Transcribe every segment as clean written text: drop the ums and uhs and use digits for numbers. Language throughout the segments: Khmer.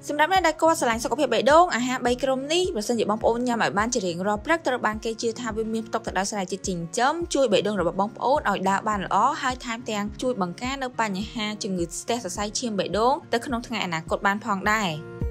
សម្រាប់អ្នកដែលគាត់ស្រឡាញ់សុខភាពបេះដូងអាហារ3ក្រុមនេះប្រសិនជាបងប្អូនញ៉ាំឲ្យបានជារៀងរាល់ព្រឹកត្រូវបានគេជឿថាវាមានផ្ទុកទៅដោយសារជាតិចិញ្ចឹមជួយបេះដូងរបស់បងប្អូនឲ្យដើរបានល្អហើយថែមទាំងជួយបង្ការនៅបញ្ហាជំងឺស្ទះសរសៃឈាមបេះដូងទៅក្នុងថ្ងៃអនាគតបានផងដែរ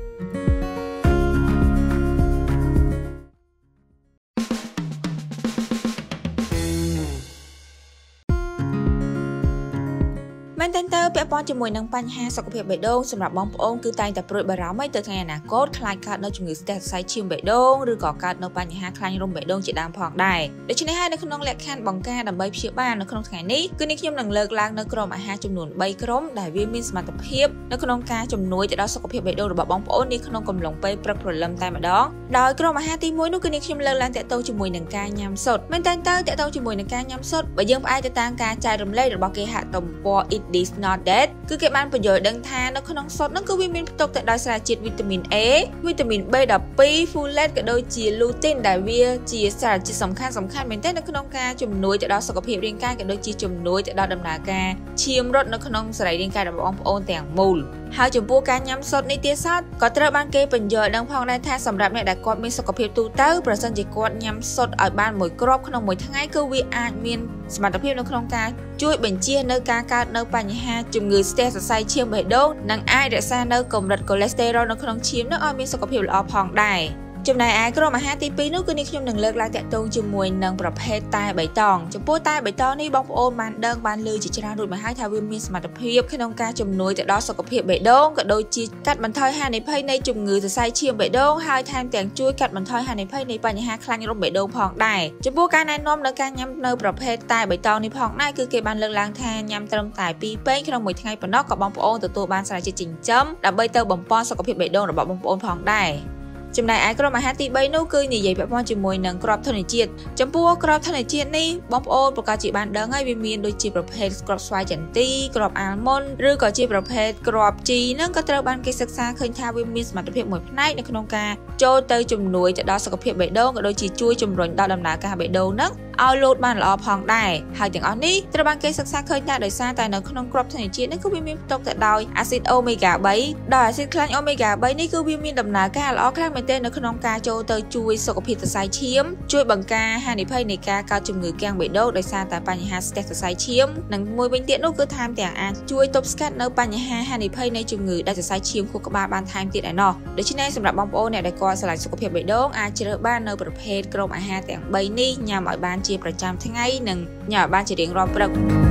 មែនតើពាក់ព័ន្ធជាមួយនឹងបញ្ហាសុខភាពបេះដូងសម្រាប់បងប្អូនគឺតែងតែព្រួយបារម្ភទៅថ្ងៃអនាគតខ្លាចកើតនៅជំងឺស្ទះសរសៃឈាមបេះដូងឬក៏កើតនៅបញ្ហាខ្លាញ់រោមបេះដូងជាដើមផងដែរដូច្នេះហើយនៅក្នុងលក្ខខណ្ឌបង្ការដើម្បីព្យាបាលនៅក្នុងថ្ងៃនេះគឺនេះខ្ញុំនឹងលើកឡើងនៅក្រុមអាហារចំនួន3ក្រុមដែលវាមានសមត្ថភាពនៅក្នុងការជំនួយទៅដល់សុខភាពបេះដូងរបស់បងប្អូននេះក្នុងកំឡុងពេលព្រឹកព្រលឹមតែម្ដងដោយក្រុមអាហារទី1នោះគឺនេះខ្ញុំលើកឡើងតាក់ទងជាមួយនឹងការញ៉ាំសុទ្ធមែនតើតាក់ទងជាមួយនឹងការញ៉ាំសុទ្ធបើយើងផ្អែកទៅតាមការចែករំលែករបស់គេហទំព័រ It Is Not That គឺគេបានបញ្យល់ដឹងថានៅក្នុងសុទ្ធនោះគឺវាមានផ្ទុកទៅដោយសារជាតិវីតាមីន A វីតាមីន B12 folate ក៏ដូចជា lutein ដែលវាជាសារជាតិសំខាន់មែនទែននៅក្នុងការជំនួយទៅដល់សុខភាពរាងកាយក៏ដូចជាជំនួយទៅដល់ដំណើរការឈាមរត់នៅក្នុងសរីរាង្គកាយរបស់បងប្អូនទាំងមូលហើយចំពោះការញ៉ាំសុទ្ធនេះទៀតសោតក៏ត្រូវបានគេបញ្យល់ដឹងផងដែរថាសម្រាប់អ្នកដែលគាត់មានសុខភាពទូទៅប្រសិនជាគាត់ញ៉ាំសុទ្ធឲ្យបានមួយគ្រាប់ក្នុងមួយថ្ងៃគឺវាអាចមានសមត្ថភាពនៅក្នុងការជួយបញ្ជៀសនៅការកើតនៅបញ្ហាជំងឺស្ទះសរសៃឈាមបេះដូងនិងអាចរក្សានៅកម្រិតកូលេស្តេរ៉ុលនៅក្នុងឈាមនោះឲ្យមានសុខភាពល្អផងដែរចំណែកឯក្រុមអាហារទី2នោះគឺនេះខ្ញុំនឹងលើកឡើងតាក់ទងជាមួយនឹងប្រភេទតែបៃតងចំពោះតែបៃតងនេះបងប្អូនបានដឹងបានឮជាច្រើនរួចមកហើយថាវាមានសមត្ថភាពក្នុងការជំនួយទៅដល់សុខភាពបេះដូងក៏ដូចជាកាត់បន្ថយហានិភ័យនៃជំងឺសរសៃឈាមបេះដូងហើយថែមទាំងជួយកាត់បន្ថយហានិភ័យនៃបញ្ហាខ្លាញ់រោមបេះដូងផងដែរចំពោះការណែនាំនៅការញ៉ាំនៅប្រភេទតែបៃតងនេះផងដែរគឺគេបានលើកឡើងថាញ៉ាំត្រឹមតែ2ពែងក្នុងមួយថ្ងៃប៉ុណ្ណោះក៏បងប្អូនទទួលបានសារជាតិចិញ្ចឹមដើម្បីទៅបំពេញសុខភាពបេះដូងរបស់បងប្អូនផងដែរចំណែកឯក្រុមអាហារទី3នោះគឺនិយាយពាក់ព័ន្ធជាមួយនឹងគ្រាប់ធញ្ញជាតិចំពោះគ្រាប់ធញ្ញជាតិនេះបងប្អូនប្រកាសជាបានដឹងហើយវាមានដូចជាប្រភេទគ្រាប់ស្វាយចន្ទីគ្រាប់អាល់ម៉ុនឬក៏ជាប្រភេទគ្រាប់ជីហ្នឹងក៏ត្រូវបានគេសិក្សាឃើញថាវាមានសមត្ថភាពមួយផ្នែកនៅក្នុងការចូលទៅជំនួយទៅដល់សុខភាពបេះដូងក៏ដូចជាជួយជំរុញដល់ដំណើរការបេះដូងហ្នឹងឲ្យលោតបានល្អផងដែរហើយទាំងអស់នេះត្រូវបានគេសិក្សាឃើញថាដោយសារតែនៅក្នុងគ្រាប់ធញ្ញជាតិនេះគឺវាមានផ្ទុកទៅដោយអាស៊ីតអូមេហ្គា3ដោយអាស៊ីតខ្លាញ់អូមេហ្គា3នេះគឺវាមានដំណើរការល្អខ្លាំងមែនទែននៅក្នុងការចូលទៅជួយសុខភាពសរសៃឈាមជួយបង្ការហានិភ័យនៃការកើតជំងឺគាំងបេះដូងដោយសារតែបញ្ហាស្ទះសរសៃឈាមនិងមួយវិញទៀតនោះគឺថែមទាំងអាចជួយទប់ស្កាត់នៅបញ្ហាហានិភ័យនៃជំងឺដាច់សរសៃឈាមខួរក្បាលបានថែមទៀតឯណោះដូច្នេះសម្រាប់បងប្អូនអ្នកដែលគាត់ស្រឡាញ់សុខភាពបេះដូងអាចជ្រើសបាននៅប្រភេទក្រុមអាហារទាំង3នេះញ៉ាំឲ្យបានជាប្រចាំថ្ងៃនិងញ៉ាំឲ្យបានជារៀងរាល់ព្រឹក